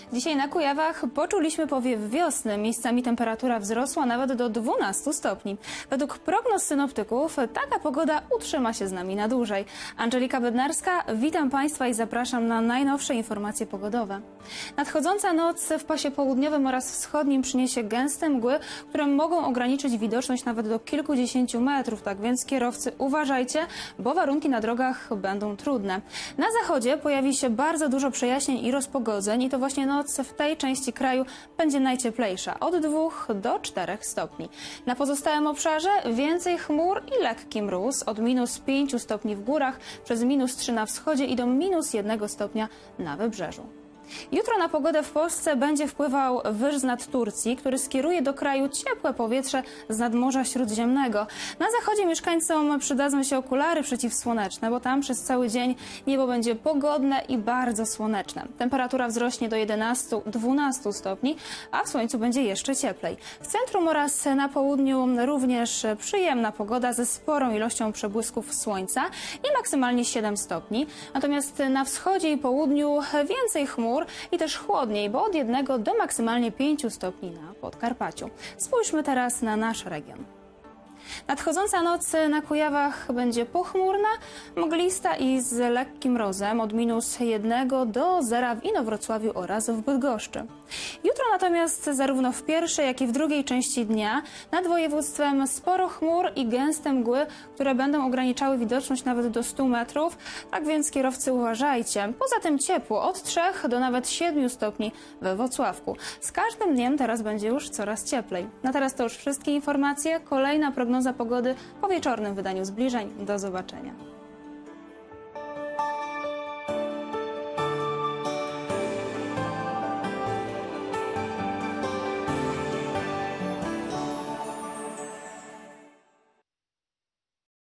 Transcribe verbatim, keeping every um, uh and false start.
Dzisiaj na Kujawach poczuliśmy powiew wiosny. Miejscami temperatura wzrosła nawet do dwunastu stopni. Według prognoz synoptyków taka pogoda utrzyma się z nami na dłużej. Angelika Bednarska, witam Państwa i zapraszam na najnowsze informacje pogodowe. Nadchodząca noc w pasie południowym oraz wschodnim przyniesie gęste mgły, które mogą ograniczyć widoczność nawet do kilkudziesięciu metrów. Tak więc kierowcy uważajcie, bo warunki na drogach będą trudne. Na zachodzie pojawi się bardzo dużo przejaśnień i rozpogodzeń i to właśnie noc w tej części kraju będzie najcieplejsza, od dwóch do czterech stopni. Na pozostałym obszarze więcej chmur i lekki mróz, od minus pięciu stopni w górach, przez minus trzy na wschodzie i do minus jednego stopnia na wybrzeżu. Jutro na pogodę w Polsce będzie wpływał wyż nad Turcji, który skieruje do kraju ciepłe powietrze z nadmorza Śródziemnego. Na zachodzie mieszkańcom przydadzą się okulary przeciwsłoneczne, bo tam przez cały dzień niebo będzie pogodne i bardzo słoneczne. Temperatura wzrośnie do jedenastu do dwunastu stopni, a w słońcu będzie jeszcze cieplej. W centrum oraz na południu również przyjemna pogoda ze sporą ilością przebłysków słońca i maksymalnie siedem stopni. Natomiast na wschodzie i południu więcej chmur i też chłodniej, bo od jednego do maksymalnie pięciu stopni na Podkarpaciu. Spójrzmy teraz na nasz region. Nadchodząca noc na Kujawach będzie pochmurna, mglista i z lekkim mrozem od minus jednego do zera w Inowrocławiu oraz w Bydgoszczy. Jutro natomiast zarówno w pierwszej, jak i w drugiej części dnia nad województwem sporo chmur i gęste mgły, które będą ograniczały widoczność nawet do stu metrów, tak więc kierowcy uważajcie. Poza tym ciepło od trzech do nawet siedmiu stopni we Włocławku. Z każdym dniem teraz będzie już coraz cieplej. Na teraz to już wszystkie informacje. Kolejna prognoza pogody po wieczornym wydaniu Zbliżeń. Do zobaczenia.